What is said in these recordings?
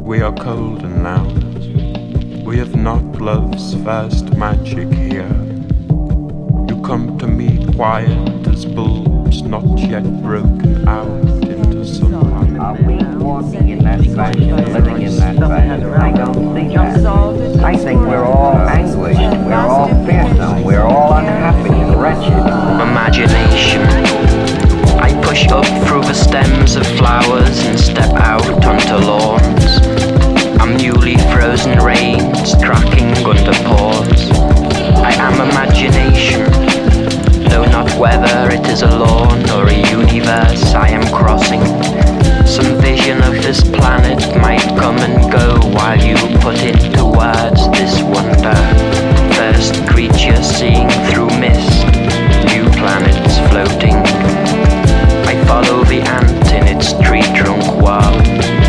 We are cold and loud. We have not love's vast magic here. You come to me quiet as bulbs not yet broken out into sunlight. Are we walking in that fashion, living in that fashion? I don't think that. I think we're all anguished, we're all fearsome, we're all unhappy and wretched. Imagination. I push up through the stems of flowers and step out onto lawns. I'm newly frozen rains cracking under paws. I am imagination. No, not whether it is a lawn or a universe I am crossing. Some vision of this planet might come and go while you put into words this wonder. First creature seeing through mist, new planets floating. I follow the ant in its tree trunk world.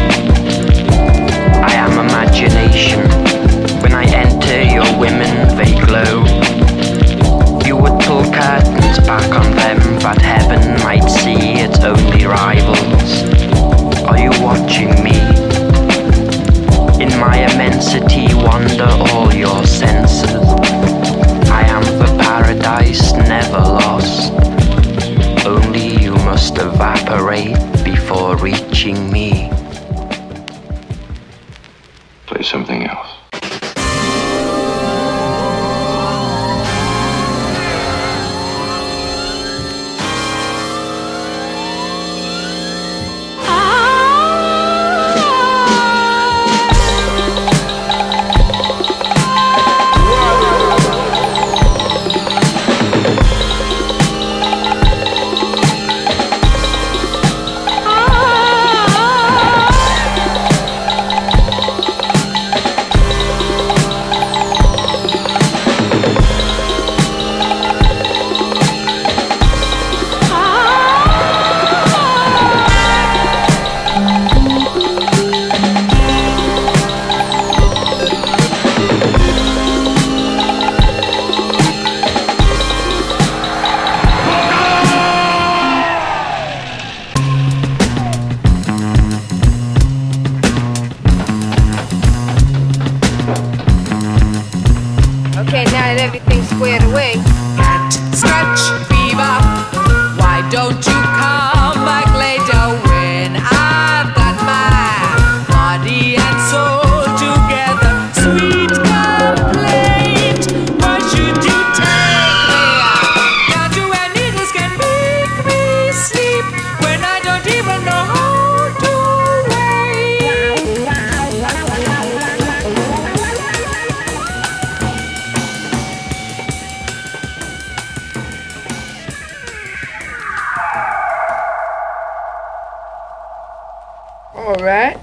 I am imagination. When I enter your women, they glow. You would pull curtains back on them that heaven might see its only rivals. Are you watching me? In my immensity wander all your senses. I am the paradise never lost. Only you must evaporate before reaching me. Play something else. Okay, now that everything's squared away. Cat scratch fever. Why don't you come back later when I've got my body and soul together? Sweet complaint. Why should you take me down to where needles can make me sleep when I don't even know how to wait? All right.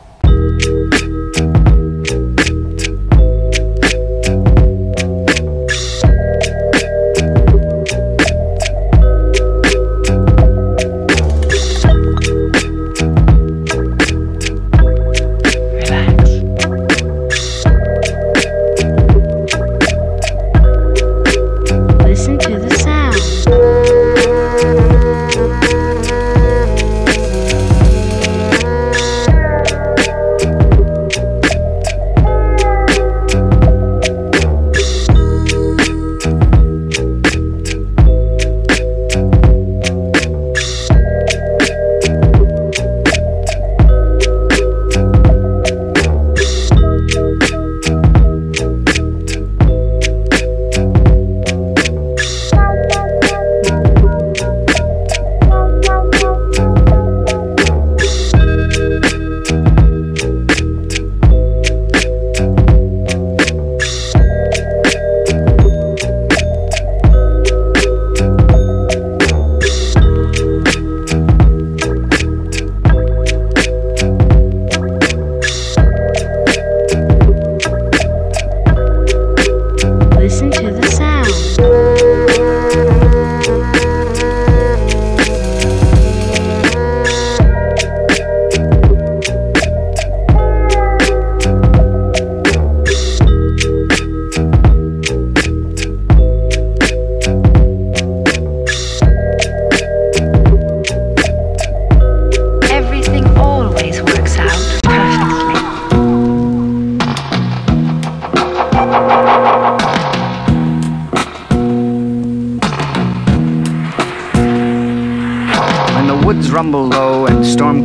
Listen to the sound.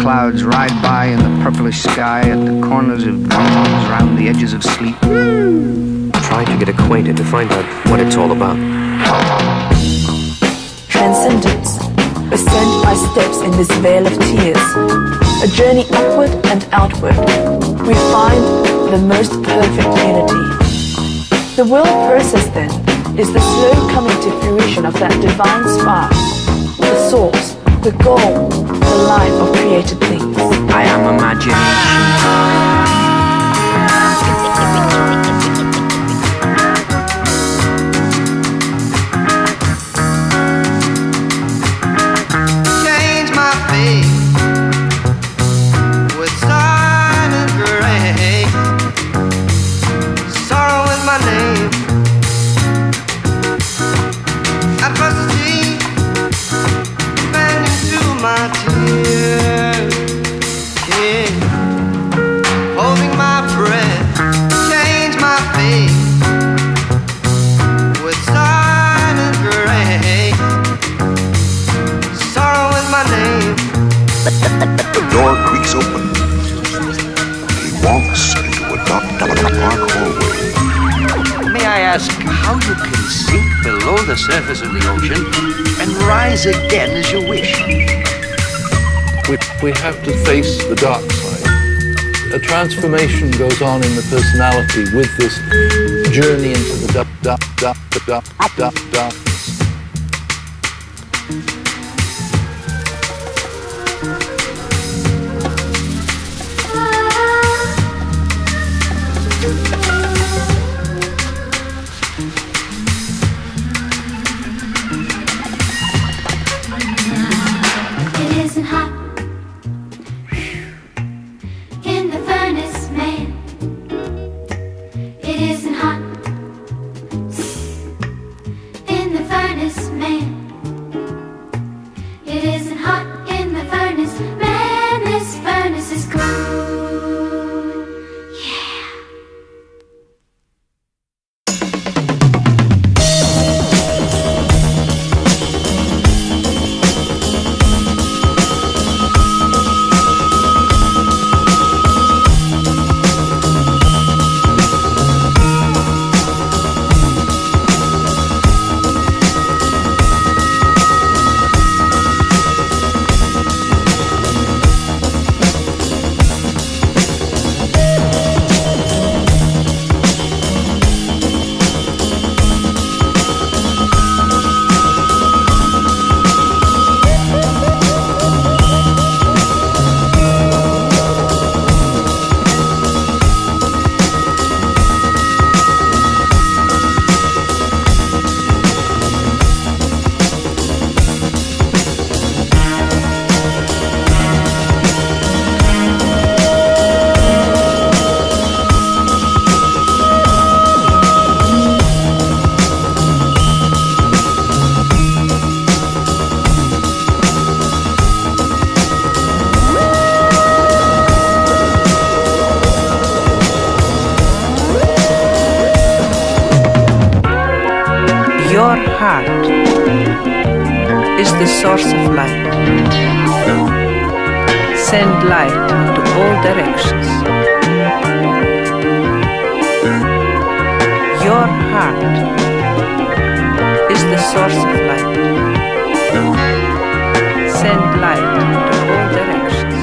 clouds ride by in the purplish sky at the corners of dreams, round the edges of sleep. Try to get acquainted to find out what it's all about. Transcendence. Ascend by steps in this veil of tears. A journey upward and outward. We find the most perfect unity. The world process, then, is the slow coming to fruition of that divine spark. The source, the goal, the life of created things. I am imagination. Door creaks open. He walks into a dark hallway. May I ask how you can sink below the surface of the ocean and rise again as you wish? We have to face the dark side. A transformation goes on in the personality with this journey into the darkness. Your heart is the source of light. Send light into all directions. Your heart is the source of light. Send light into all directions.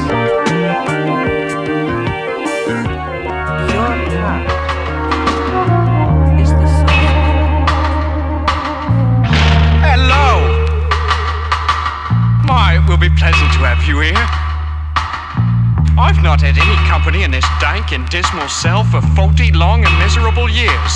Your heart is the source of light. Hello! My, it will be pleasant to have you here. I've not had any company in this dank and dismal cell for 40 long and miserable years.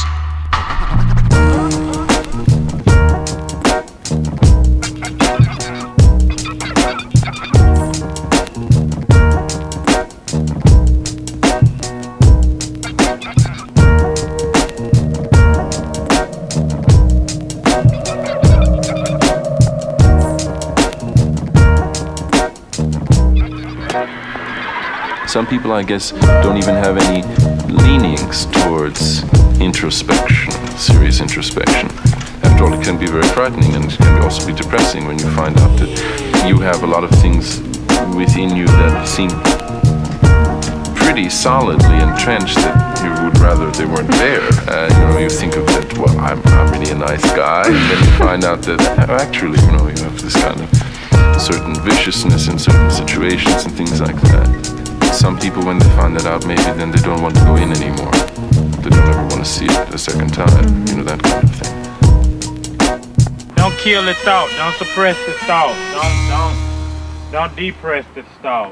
Some people, I guess, don't even have any leanings towards introspection, serious introspection. After all, it can be very frightening, and it can also be depressing when you find out that you have a lot of things within you that seem pretty solidly entrenched that you would rather they weren't there. You think of that, well, I'm really a nice guy, and then you find out that actually, you have this kind of certain viciousness in certain situations and things like that. Some people, when they find that out, maybe then they don't want to go in anymore. They don't ever want to see it a second time, that kind of thing. Don't kill the thought. Don't suppress the thought. Don't depress the thought.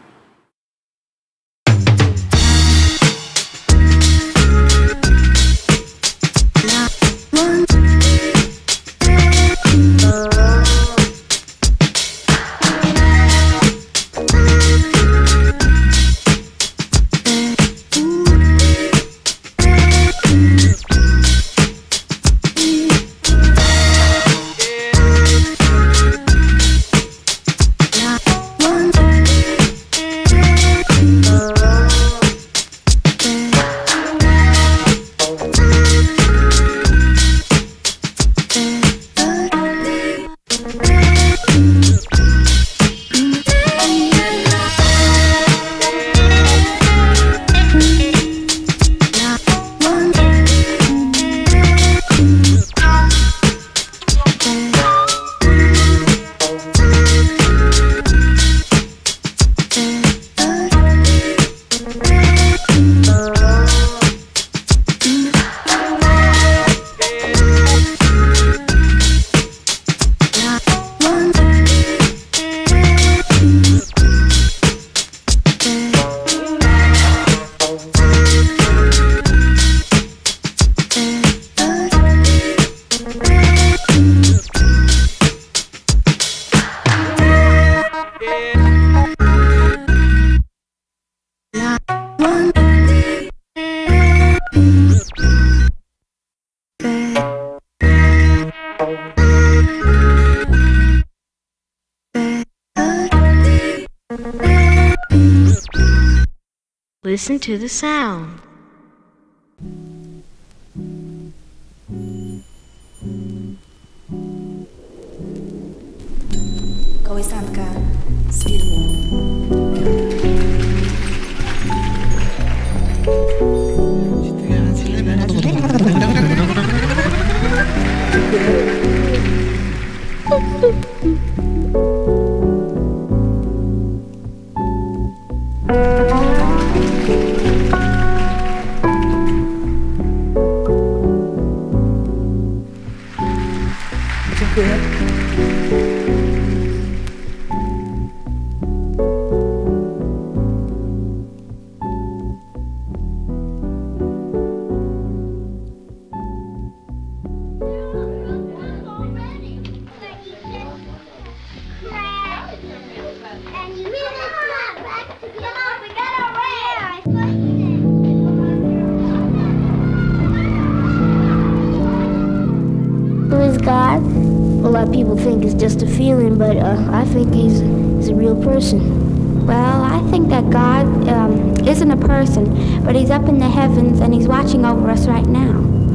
Listen to the sound. Kołysanka z filmu. Who is God? A lot of people think it's just a feeling, but I think he's a real person. Well, I think that God isn't a person, but he's up in the heavens and he's watching over us right now.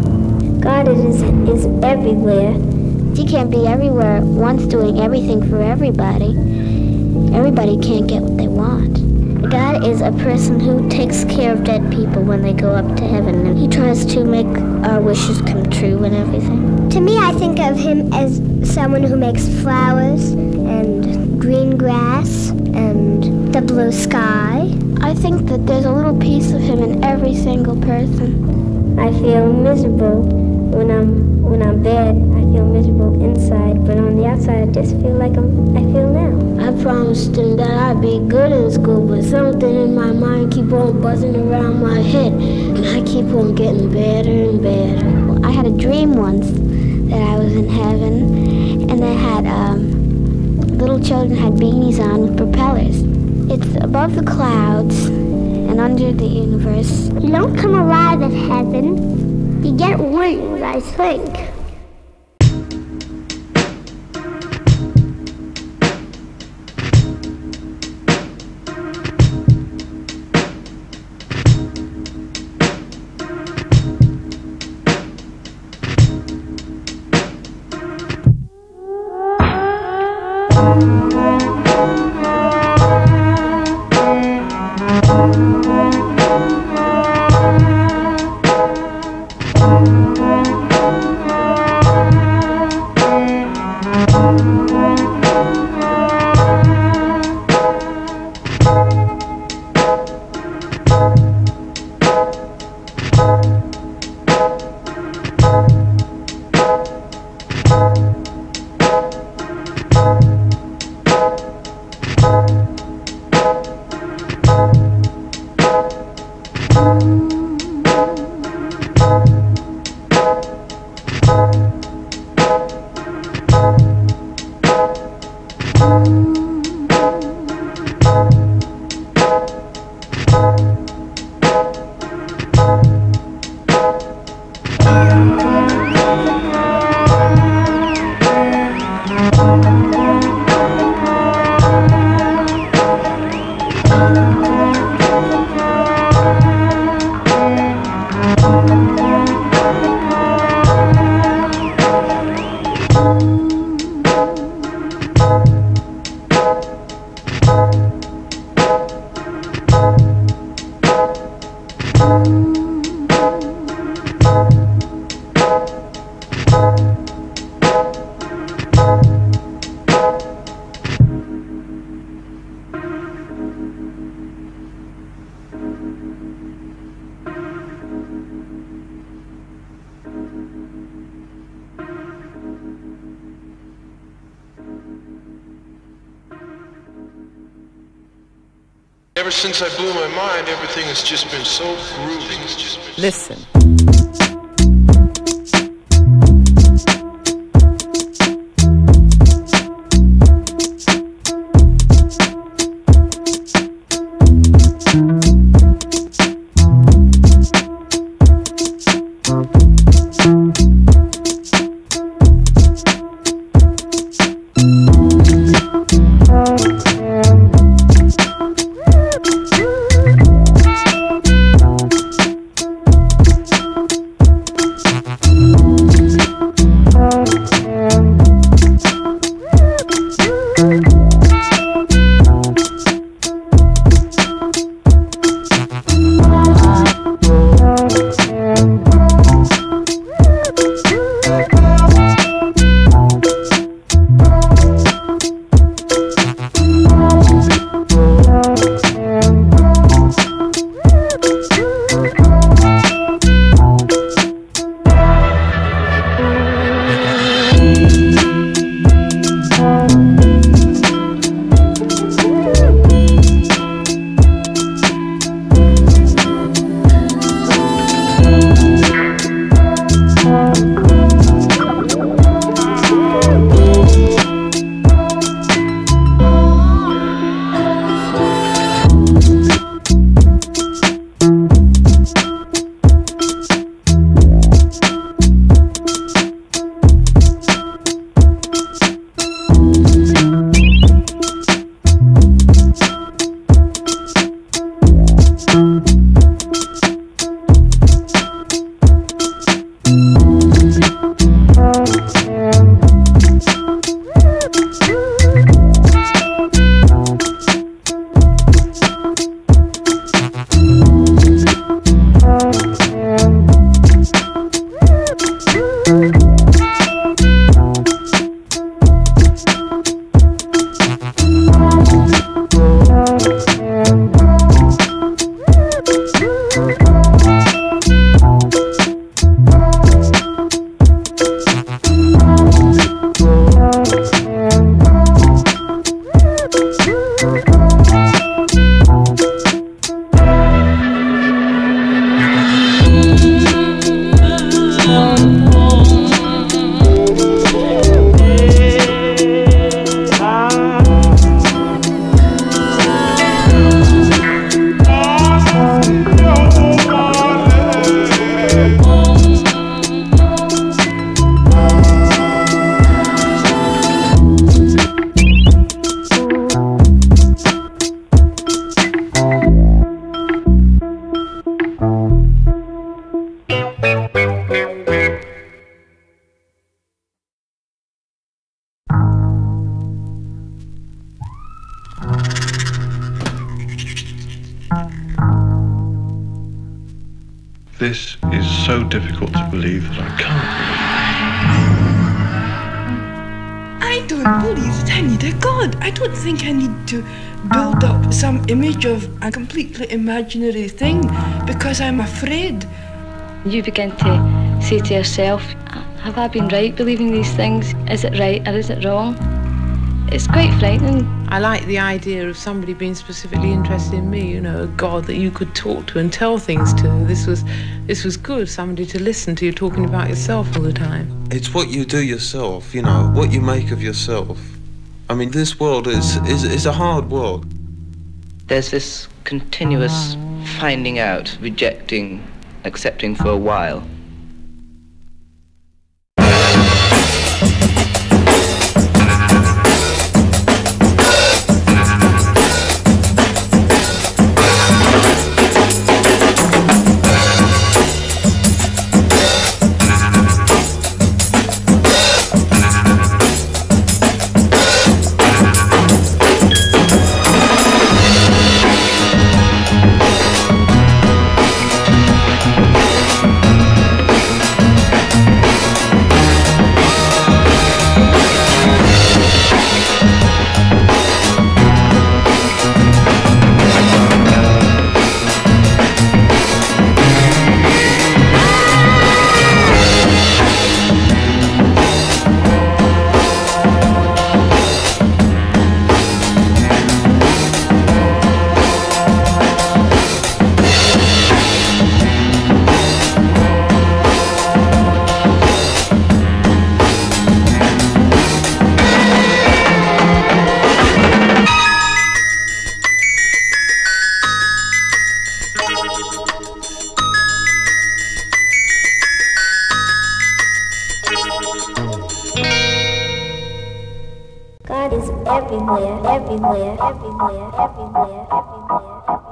God is everywhere. He can't be everywhere at once doing everything for everybody. Everybody can't get what they want. God is a person who takes care of dead people when they go up to heaven, and he tries to make our wishes come true and everything. To me, I think of him as someone who makes flowers and green grass and the blue sky. I think that there's a little piece of him in every single person. I feel miserable when I'm bad. I feel miserable inside, but on the outside, I just feel like I feel now. I promised him that I'd be good in school, but something in my mind keep on buzzing around my head, and I keep on getting better and better. I had a dream once that I was in heaven, and they had little children had beanies on with propellers. It's above the clouds and under the universe. You don't come alive in heaven. You get wings, I think. Ever since I blew my mind, everything has just been so groovy. Listen. This is so difficult to believe that I can't I don't believe that I need a God. I don't think I need to build up some image of a completely imaginary thing because I'm afraid. You begin to say to yourself, have I been right believing these things? Is it right or is it wrong? it's great feeling. I like the idea of somebody being specifically interested in me, you know, a God that you could talk to and tell things to. This was good, somebody to listen to you talking about yourself all the time. It's what you do yourself, you know, what you make of yourself. I mean, this world is a hard world. There's this continuous finding out, rejecting, accepting for a while. God is everywhere, everywhere, everywhere, everywhere, everywhere.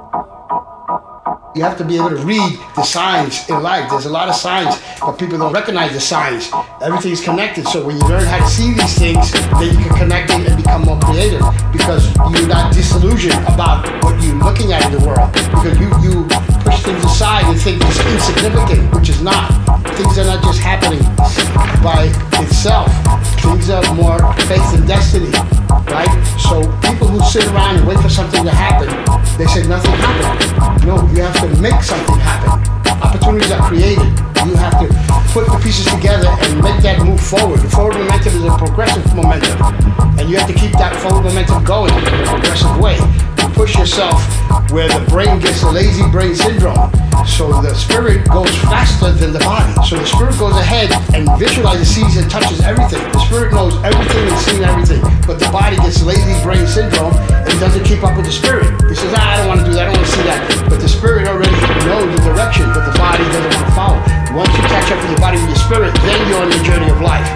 You have to be able to read the signs in life. There's a lot of signs, but people don't recognize the signs. Everything's connected, so when you learn how to see these things, then you can connect it and become more creative, because you're not disillusioned about what you're looking at in the world, because you push things aside and think it's insignificant, which is not. Things are not just happening by itself. Things are more faith and destiny, right? So people who sit around and wait for something to happen, they say nothing happened. No, you have to make something happen. Opportunities are created. You have to put the pieces together and make that move forward. The forward momentum is a progressive momentum, and you have to keep that forward momentum going in a progressive way. You push yourself where the brain gets the lazy brain syndrome. So the spirit goes faster than the body. So the spirit goes ahead and visualizes, sees, and touches everything. The spirit knows everything and sees everything, but the body gets lazy brain syndrome and doesn't keep up with the spirit. He says, I don't want to do that, I don't want to see that. But the spirit already knows the direction, but the body doesn't want to follow. Once you catch up with your body and your spirit, then you're on the journey of life.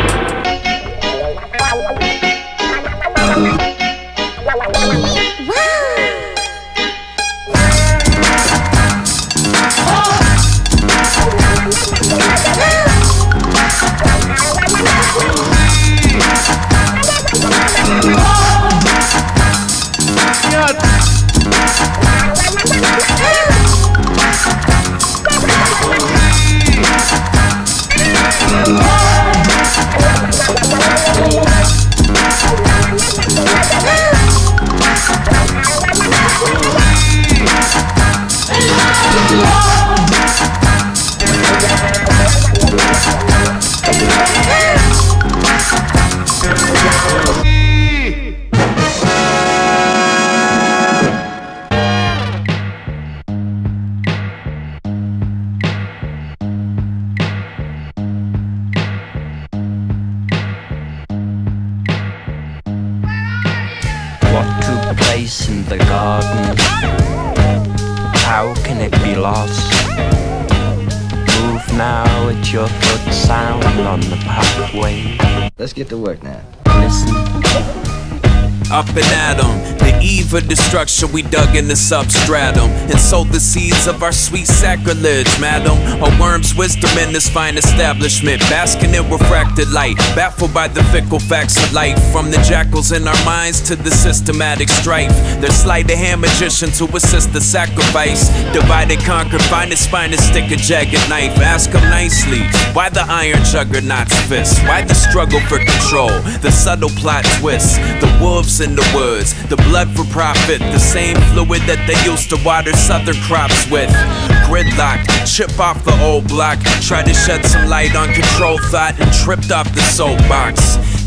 What took place in the garden? How can it be lost? Move now at your foot, sound on the pathway. Let's get to work now. Listen. Up and at 'em, the eve of destruction, we dug in the substratum and sowed the seeds of our sweet sacrilege, madam. A worm's wisdom in this fine establishment, basking in refracted light, baffled by the fickle facts of life. From the jackals in our minds to the systematic strife, there's sleight of hand magician to assist the sacrifice. Divide and conquer, find a spine and stick a jagged knife. Ask them nicely, why the iron juggernaut's fist? Why the struggle for control? The subtle plot twists, the wolves in the woods, the blood for profit, the same fluid that they used to water southern crops with. Gridlocked, chip off the old block, try to shed some light on control thought and tripped off the soapbox.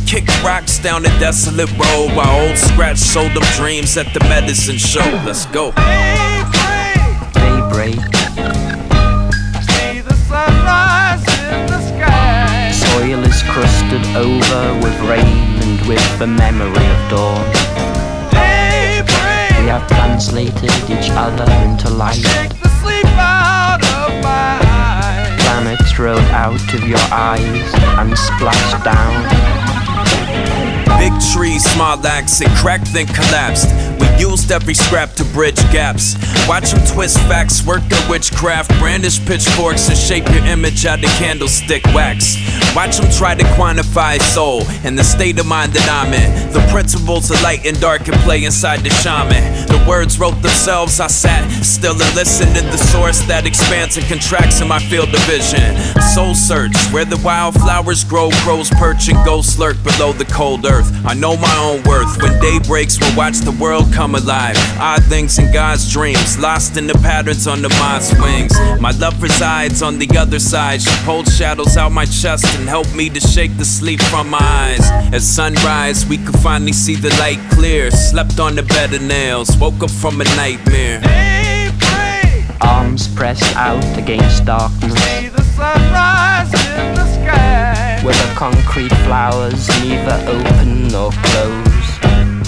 kicked rocks down a desolate road while Old Scratch sold them dreams at the medicine show. Let's go. Daybreak. See the sunrise in the sky. Soil is crusted over with rain and with the memory of dawn. Daybreak. We have translated each other into light. Take the sleep out of my eyes. Planets rode out of your eyes and splashed down. Big trees, small exit, cracked then collapsed. We used every scrap to bridge gaps. Watch them twist facts, work their witchcraft, brandish pitchforks and shape your image out of candlestick wax. Watch them try to quantify soul and the state of mind that I'm in. The principles of light and dark can play inside the shaman. The words wrote themselves, I sat still and listened to the source that expands and contracts in my field of vision. Soul search, where the wildflowers grow, crows perch and ghosts lurk below the cold earth. I know my own worth. When day breaks, we'll watch the world come alive. Odd things in God's dreams, lost in the patterns on the mind's wings. My love resides on the other side. She pulled shadows out my chest and helped me to shake the sleep from my eyes. At sunrise, we could finally see the light clear. Slept on the bed of nails, woke up from a nightmare. Arms pressed out against darkness. See the sunrise in the sky. Where the concrete flowers neither open nor close.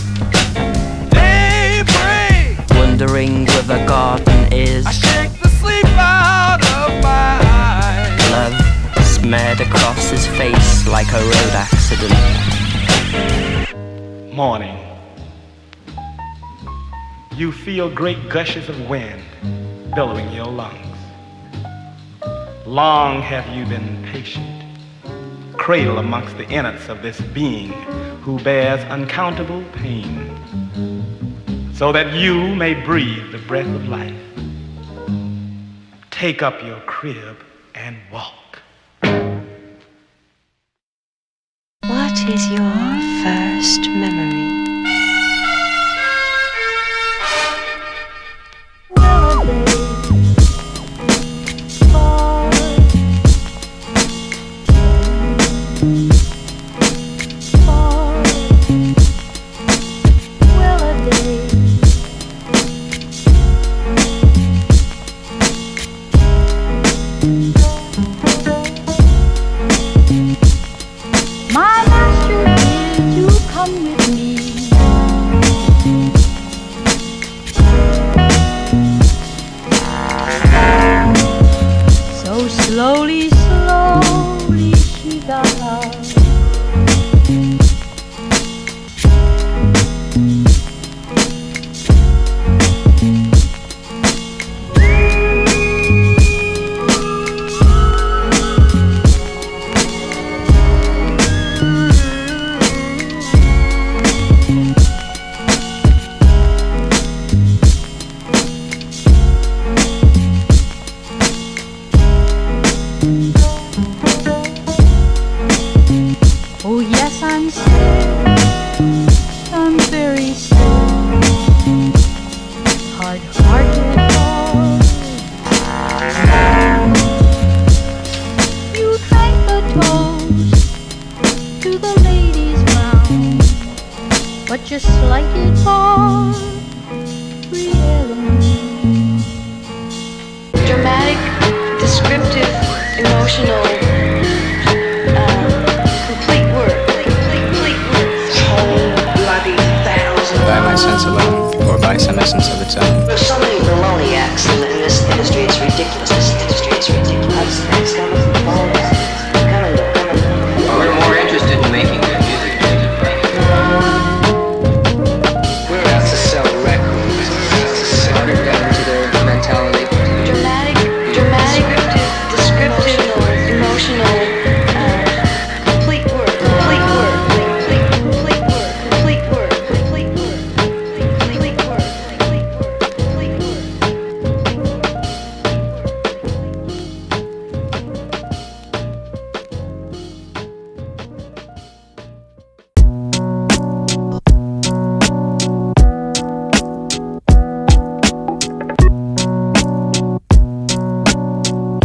Daybreak. Wondering where the garden is. I shake the sleep out of my eyes. Love smeared across his face like a road accident. Morning. You feel great gushes of wind billowing your lungs. Long have you been patient, cradle amongst the innards of this being who bears uncountable pain, so that you may breathe the breath of life. Take up your crib and walk. What is your first memory?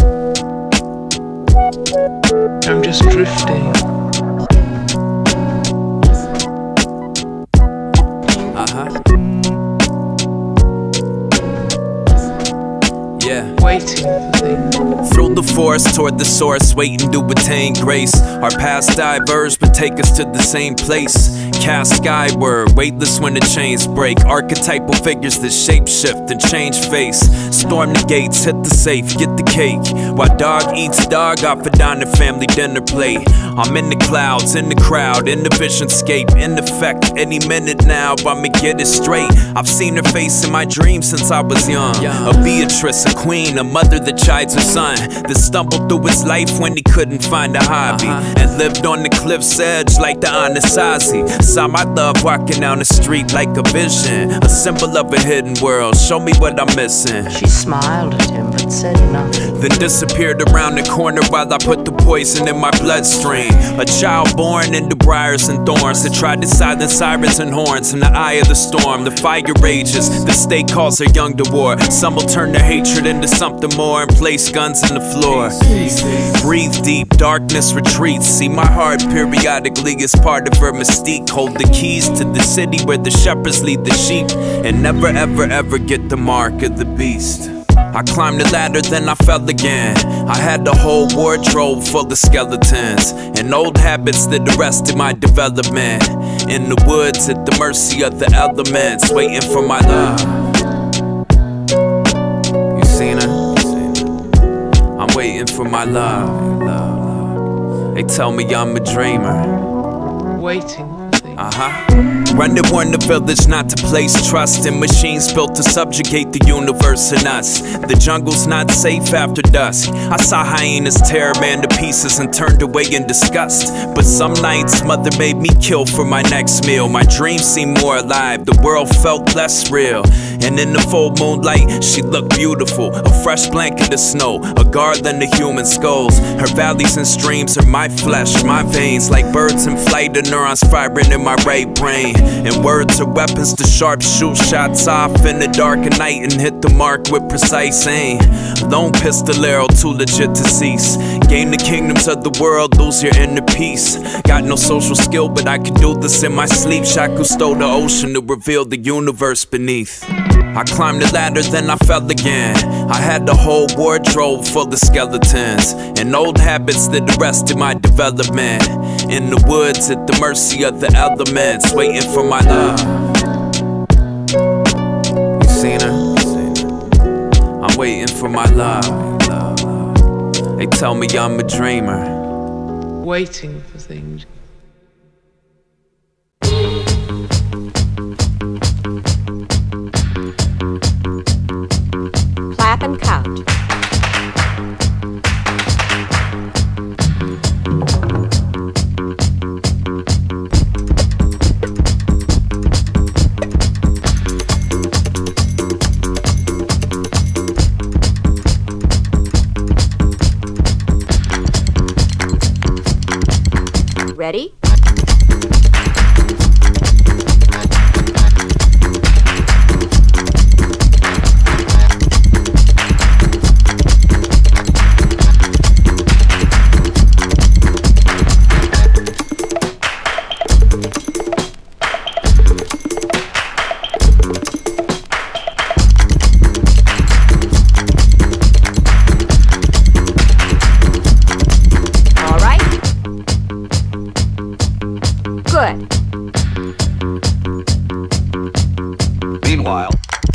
I'm just drifting. Yeah. Waiting for things. Through the forest toward the source, waiting to attain grace. Our paths diverge but take us to the same place. Cast skyward, weightless when the chains break. Archetypal figures that shape shift and change face. Storm the gates, hit the safe, get the cake. While dog eats dog off a diner family dinner plate. I'm in the clouds, in the crowd, in the visionscape. In effect, any minute now, but me get it straight. I've seen her face in my dreams since I was young. A Beatrice, a queen, a mother that chides her son. That stumbled through his life when he couldn't find a hobby. And lived on the cliff's edge like the Anasazi. Saw my love walking down the street like a vision. A symbol of a hidden world, show me what I'm missing. She smiled at him but said nothing. Then disappeared around the corner while I put the poison in my bloodstream. A child born into briars and thorns that tried to silence sirens and horns in the eye of the storm. The fire rages, the state calls her young to war. Some will turn their hatred into something more and place guns in the floor. Breathe deep, darkness retreats. See, my heart periodically is part of her mystique. Hold the keys to the city where the shepherds lead the sheep. And never ever ever get the mark of the beast. I climbed the ladder, then I fell again. I had the whole wardrobe full of skeletons and old habits that arrested my development. In the woods at the mercy of the elements, waiting for my love. You seen her? I'm waiting for my love. They tell me I'm a dreamer. Waiting. Run to warn the village not to place trust in machines built to subjugate the universe and us. The jungle's not safe after dusk. I saw hyenas tear a man to pieces and turned away in disgust. But some nights mother made me kill for my next meal. My dreams seemed more alive, the world felt less real. And in the full moonlight she looked beautiful. A fresh blanket of snow, a garland of human skulls. Her valleys and streams are my flesh, my veins. Like birds in flight, the neurons firing in my right brain. And words are weapons to sharp shoot shots off in the dark of night and hit the mark with precise aim. Lone pistolero, too legit to cease. Gain the kingdoms of the world, lose your inner peace. Got no social skill, but I can do this in my sleep. Shaku stole the ocean to reveal the universe beneath. I climbed the ladder, then I fell again. I had the whole wardrobe full of skeletons and old habits that arrested my development. In the woods at the mercy of the elements, waiting for my love. You seen her? I'm waiting for my love. They tell me I'm a dreamer. Waiting for things. Clap and count. Ready? Meanwhile,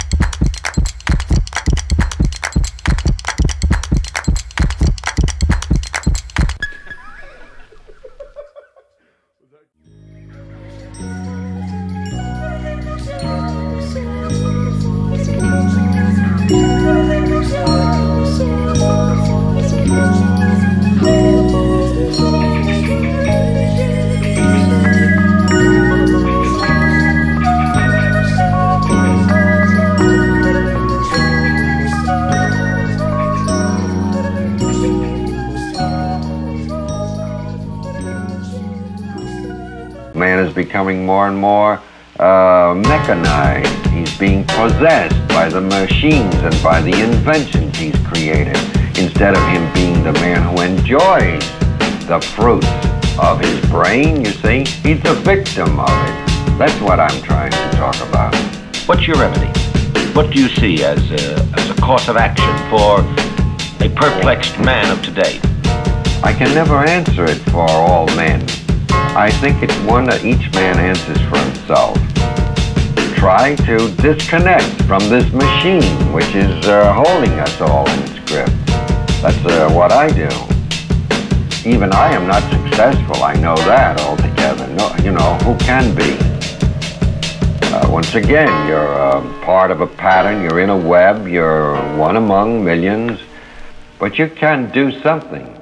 man is becoming more and more mechanized. He's being possessed by the machines and by the inventions he's created, instead of him being the man who enjoys the fruits of his brain, you see. He's the victim of it. That's what I'm trying to talk about. What's your remedy? What do you see as a course of action for a perplexed man of today? I can never answer it for all men. I think it's one that each man answers for himself. Try to disconnect from this machine which is holding us all in its grip. That's what I do. Even I am not successful, I know that altogether. No, you know, who can be? Once again, you're part of a pattern, you're in a web, you're one among millions, but you can do something.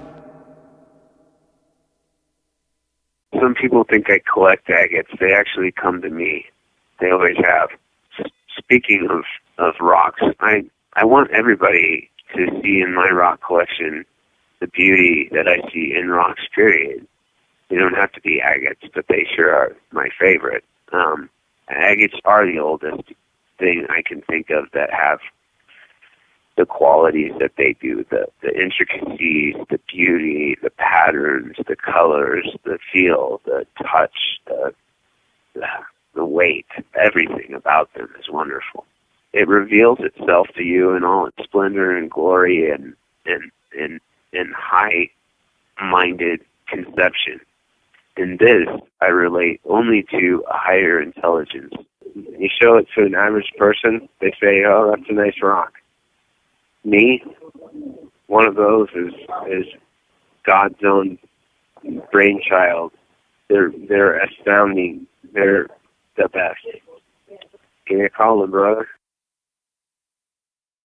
Some people think I collect agates. They actually come to me. They always have. Speaking of rocks, I want everybody to see in my rock collection the beauty that I see in rocks, period. They don't have to be agates, but they sure are my favorite. Agates are the oldest thing I can think of that have the qualities that they do, the intricacies, the beauty, the patterns, the colors, the feel, the touch, the weight. Everything about them is wonderful. It reveals itself to you in all its splendor and glory and high-minded conception. In this, I relate only to a higher intelligence. You show it to an average person, they say, oh, that's a nice rock. Me, one of those is God's own brainchild. They're astounding. They're the best. Give me a call, brother.